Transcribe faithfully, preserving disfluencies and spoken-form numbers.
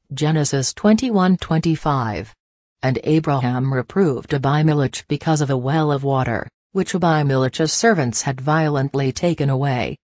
Genesis twenty-one twenty-five. And Abraham reproved Abimelech because of a well of water, which Abimelech's servants had violently taken away.